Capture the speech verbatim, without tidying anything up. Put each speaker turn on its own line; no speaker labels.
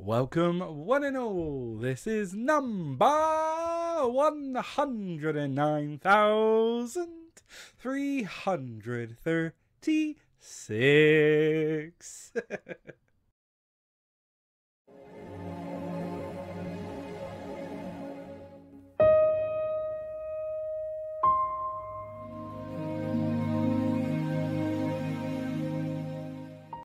Welcome, one and all. This is number one hundred nine thousand three hundred thirty-six.